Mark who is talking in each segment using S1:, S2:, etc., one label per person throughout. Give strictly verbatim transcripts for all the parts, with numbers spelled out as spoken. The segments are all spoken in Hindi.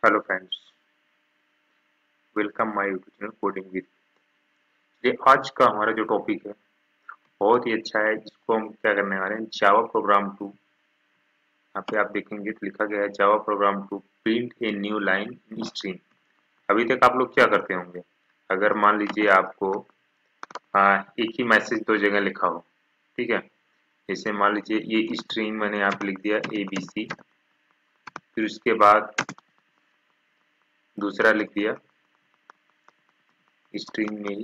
S1: Hello friends, welcome my YouTube channel coding with. ये आज का हमारा जो टॉपिक है बहुत ही अच्छा है। इसको हम क्या करने वाले हैं, जावा प्रोग्राम टू। यहाँ पे आप देखेंगे तो लिखा गया है Java program to print a new line in string. अभी तक आप लोग क्या करते होंगे, अगर मान लीजिए आपको आ, एक ही मैसेज दो जगह लिखा हो, ठीक है। जैसे मान लीजिए ये स्ट्रिंग मैंने यहाँ पे लिख दिया ए बी सी, फिर उसके बाद दूसरा लिख दिया स्ट्रिंग में ही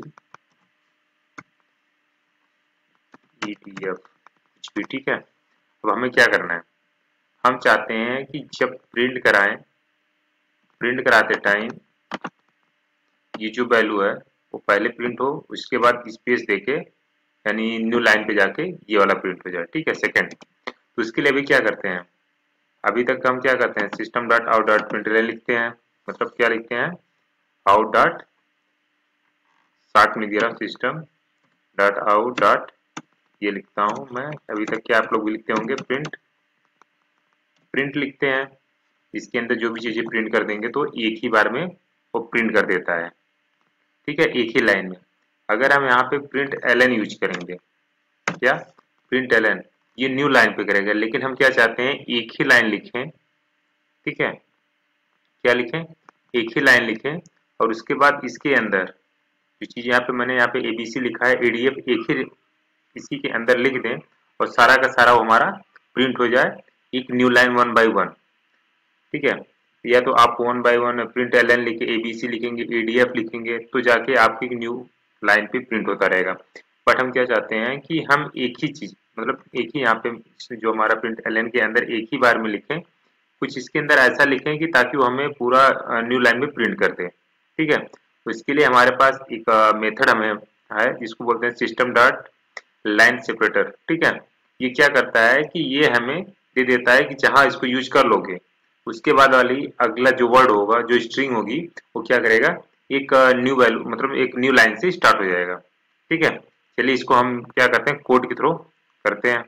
S1: ई टी एफ कुछ भी, ठीक है। अब हमें क्या करना है, हम चाहते हैं कि जब प्रिंट कराएं, प्रिंट कराते टाइम ये जो वैल्यू है वो पहले प्रिंट हो, उसके बाद स्पेस देके यानी न्यू लाइन पे जाके ये वाला प्रिंट हो जाए, ठीक है। सेकंड, तो इसके लिए अभी क्या करते हैं, अभी तक हम क्या करते हैं, system dot out dot println लिखते हैं। मतलब क्या लिखते हैं, आउट डॉट, साथ में दिया सिस्टम डॉट आउट डॉट, ये लिखता हूं मैं। अभी तक क्या आप लोग भी लिखते होंगे, प्रिंट प्रिंट लिखते हैं। इसके अंदर जो भी चीजें प्रिंट कर देंगे तो एक ही बार में वो प्रिंट कर देता है, ठीक है, एक ही लाइन में। अगर हम यहाँ पे प्रिंट एलन यूज करेंगे, क्या प्रिंट एलन, ये न्यू लाइन पे करेगा, लेकिन हम क्या चाहते हैं एक ही लाइन लिखें, ठीक है। क्या लिखें, एक ही लाइन लिखें और उसके बाद इसके अंदर जो चीज यहाँ पे मैंने यहाँ पे एबीसी लिखा है एडीएफ एक ही इसी के अंदर लिख दें और सारा का सारा वो हमारा प्रिंट हो जाए, एक new line one by one, ठीक है। या तो आप one by one print L N लिखे, एबीसी लिखेंगे, एडीएफ लिखेंगे, तो जाके आपकी न्यू लाइन पे प्रिंट होता रहेगा। बट हम क्या चाहते हैं कि हम एक ही चीज, मतलब एक ही यहाँ पे जो हमारा प्रिंट एल एन के अंदर एक ही बार में लिखें, कुछ इसके अंदर ऐसा लिखें कि ताकि वो हमें पूरा न्यू लाइन में प्रिंट कर दे, ठीक है। तो इसके लिए हमारे पास एक मेथड हमें है जिसको बोलते हैं सिस्टम डॉट लाइन सेपरेटर, ठीक है। ये क्या करता है कि ये हमें दे देता है कि जहां इसको यूज कर लोगे उसके बाद वाली अगला जो वर्ड होगा, जो स्ट्रिंग होगी, वो क्या करेगा, एक न्यू वैल्यू मतलब एक न्यू लाइन से स्टार्ट हो जाएगा, ठीक है। चलिए इसको हम क्या करते हैं, कोड के थ्रू करते हैं।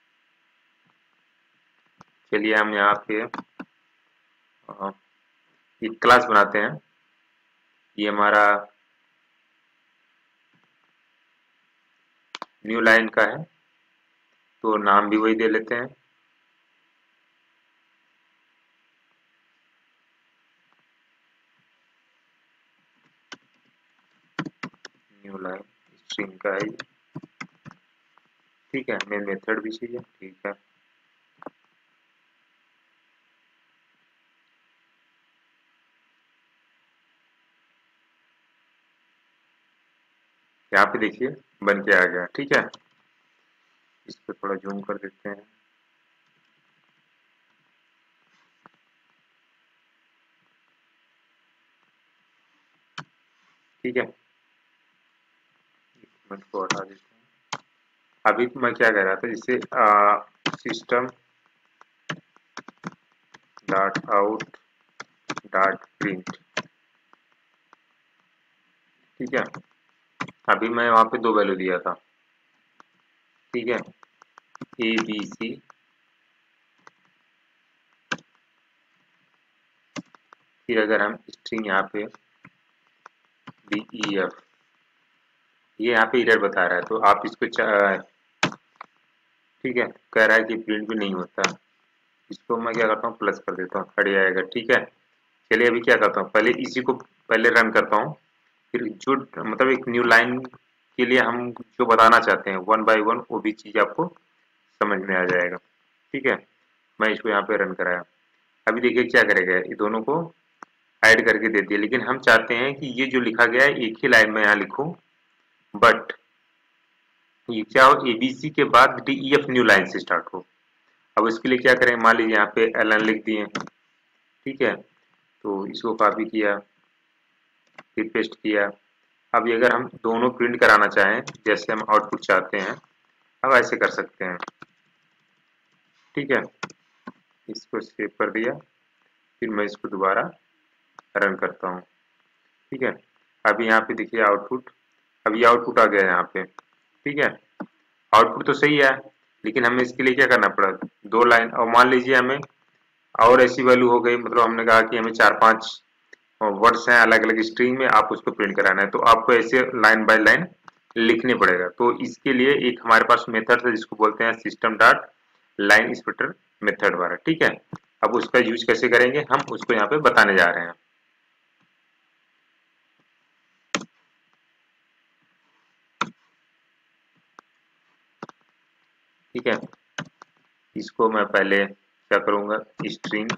S1: चलिए हम यहाँ पे एक क्लास बनाते हैं, ये हमारा न्यू लाइन का है, तो नाम भी वही दे लेते हैं। न्यू लाइन स्ट्रिंग का है, ठीक है। मेन मेथड भी चाहिए, ठीक है। यहाँ पे देखिए बन के आ गया, ठीक है। इस पे थोड़ा जूम कर देते हैं। ठीक है, मैं इसको हटा देता हूँ। अभी तो मैं क्या कह रहा था, जिससे system dot out dot print, ठीक है। अभी मैं वहां पे दो वैल्यू दिया था, ठीक है, ए बी सी, फिर अगर हम स्ट्रिंग यहाँ पे डी ई एफ, ये यहाँ पे एरर बता रहा है, तो आप इसको, ठीक है, कह रहा है कि प्रिंट भी नहीं होता। इसको मैं क्या करता हूँ, प्लस कर देता हूँ, खड़ी आएगा, ठीक है। चलिए अभी क्या करता हूँ, पहले इसी को पहले रन करता हूँ, फिर जो मतलब एक न्यू लाइन के लिए हम जो बताना चाहते हैं वन बाय वन, वो भी चीज आपको समझ में आ जाएगा, ठीक है। मैं इसको यहाँ पे रन कराया, अभी देखिए क्या करेगा, ये दोनों को ऐड करके दे दिया, लेकिन हम चाहते हैं कि ये जो लिखा गया है एक ही लाइन में यहाँ लिखूं, बट ये क्या हो, एबीसी के बाद D E F new line से स्टार्ट हो। अब इसके लिए क्या करें, मान लीजिए यहाँ पे एल एन लिख दिए, ठीक है, तो इसको कॉपी किया, फिर पेस्ट किया। अब अगर हम दोनों प्रिंट कराना चाहें, जैसे हम आउटपुट चाहते हैं, अब ऐसे कर सकते हैं, ठीक है। इसको सेव कर दिया, फिर मैं इसको दोबारा रन करता हूँ, ठीक है। अभी यहाँ पे देखिए आउटपुट, अब ये आउटपुट आ गया यहाँ पे, ठीक है। आउटपुट तो सही है, लेकिन हमें इसके लिए क्या करना पड़ा, दो लाइन। और मान लीजिए हमें और ऐसी वैल्यू हो गई, मतलब हमने कहा कि हमें चार पांच वर्ड्स हैं अलग अलग स्ट्रिंग में, आप उसको प्रिंट कराना है, तो आपको ऐसे लाइन बाय लाइन लिखने पड़ेगा। तो इसके लिए एक हमारे पास मेथड है जिसको बोलते हैं system dot line splitter method वाला, ठीक है। अब उसका यूज कैसे करेंगे हम उसको यहाँ पे बताने जा रहे हैं। ठीक है, इसको मैं पहले क्या करूंगा, स्ट्रिंग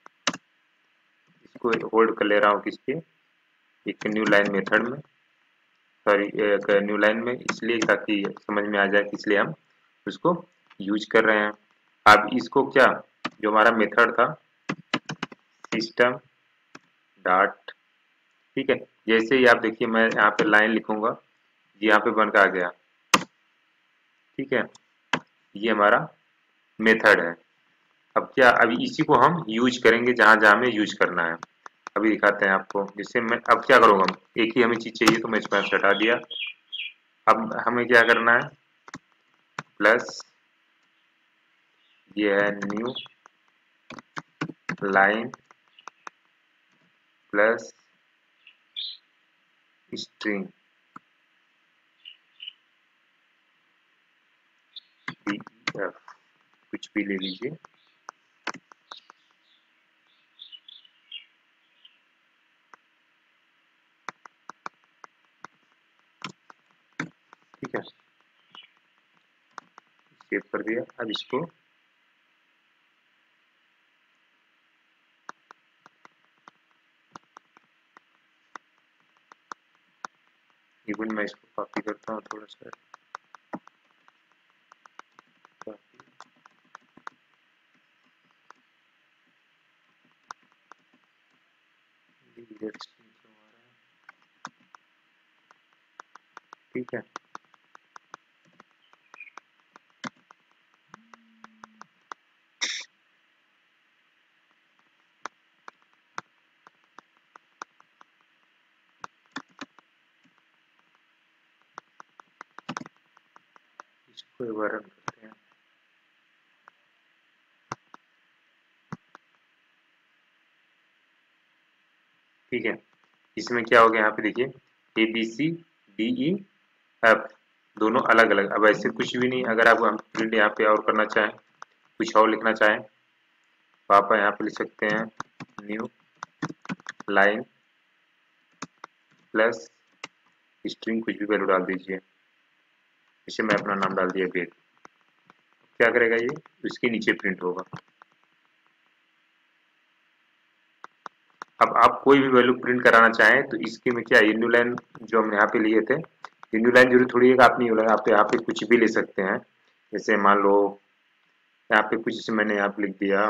S1: इसको होल्ड कर ले रहा हूँ किसके, एक न्यू लाइन मेथड में, सॉरी एक न्यू लाइन में, इसलिए ताकि समझ में आ जाए कि इसलिए हम उसको यूज कर रहे हैं। अब इसको क्या, जो हमारा मेथड था सिस्टम डॉट, ठीक है, जैसे ही आप देखिए मैं यहाँ पे लाइन लिखूंगा, यहाँ पे बन के आ गया, ठीक है, ये हमारा मेथड है। अब क्या, अभी इसी को हम यूज करेंगे जहां जहां हमें यूज करना है। अभी दिखाते हैं आपको, जैसे मैं अब क्या करूंगा, एक ही हमें चीज चाहिए तो मैं इसको हटा दिया। अब हमें क्या करना है, प्लस ये है new line plus string D E F, कुछ भी ले लीजिए। ठीक है, सेव कर दिया। अब इसको इवन मैं इसको कॉपी करता हूँ थोड़ा सा, ठीक है, इसको एक बार रन करते हैं। ठीक है, इसमें क्या हो गया, यहाँ पे देखिए A B C D E F दोनों अलग अलग। अब ऐसे कुछ भी नहीं, अगर आप हम प्रिंट यहाँ पे और करना चाहें, कुछ और लिखना चाहें, तो आप यहाँ पे लिख सकते हैं न्यू लाइन प्लस स्ट्रिंग, कुछ भी वैल्यू डाल दीजिए। जैसे मैं अपना नाम डाल दिया वेद, क्या करेगा ये, इसके नीचे प्रिंट होगा। अब आप कोई भी वैल्यू प्रिंट कराना चाहें तो इसके में क्या, ये न्यू लाइन जो हम यहाँ पे लिए थे, ये न्यू लाइन जरूरी थोड़ी है कि आप न्यू लाइन, आप यहाँ पे कुछ भी ले सकते हैं। जैसे मान लो यहाँ पे कुछ, जैसे मैंने यहाँ पे लिख दिया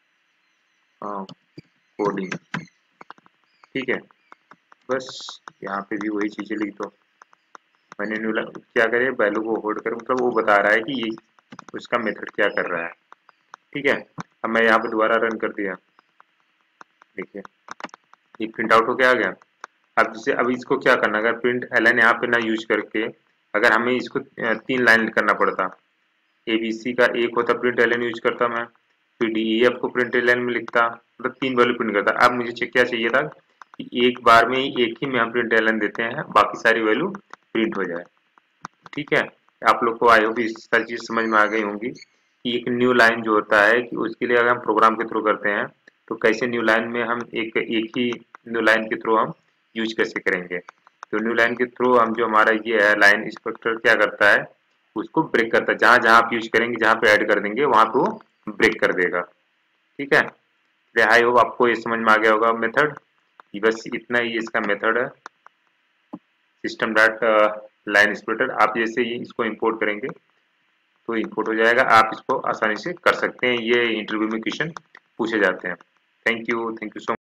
S1: कोडिंग, ठीक है, बस यहाँ पे भी वही चीजें लिख दो। मैंने न्यू लाइन क्या करे, वैल्यू को होल्ड कर, मतलब वो बता रहा है कि ये उसका मेथड क्या कर रहा है। ठीक है, अब मैं यहाँ पे दोबारा रन कर दिया, देखिए ये प्रिंट आउट होके आ गया। अब जैसे अब इसको क्या करना, अगर प्रिंट एलन यहाँ पे ना यूज करके, अगर हमें इसको तीन लाइन करना पड़ता, ए बी सी का एक होता प्रिंट एलन यूज करता मैं, फिर डी ई एफ को प्रिंट एलन में लिखता, मतलब तीन वैल्यू प्रिंट करता। अब मुझे क्या चाहिए था कि एक बार में ही एक ही में हम प्रिंट एलन देते हैं, बाकी सारी वैल्यू प्रिंट हो जाए। ठीक है, आप लोग को आई होप इस सारी चीज समझ में आ गई होंगी कि एक न्यू लाइन जो होता है कि उसके लिए अगर हम प्रोग्राम के थ्रू करते हैं तो कैसे न्यू लाइन में हम एक एक ही न्यू लाइन के थ्रू हम यूज कैसे करेंगे। तो न्यू लाइन के थ्रू हम जो हमारा ये है लाइन इंस्पेक्टर क्या करता है, उसको ब्रेक करता है, जहां जहां आप यूज करेंगे, जहां पे ऐड कर देंगे वहां पे वो ब्रेक कर देगा। ठीक है, आई होप आपको ये समझ में आ गया होगा मेथड, बस इतना ही इसका मेथड है सिस्टम डॉट लाइन स्प्लिटर। आप जैसे ही इसको इंपोर्ट करेंगे तो इंपोर्ट हो जाएगा, आप इसको आसानी से कर सकते हैं। ये इंटरव्यू में क्वेश्चन पूछे जाते हैं। Thank you, thank you so much.